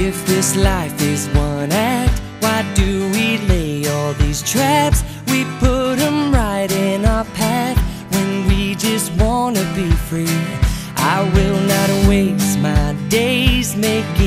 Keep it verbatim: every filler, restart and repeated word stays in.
If this life is one act, why do we lay all these traps? We put them right in our path when we just wanna be free. I will not waste my days making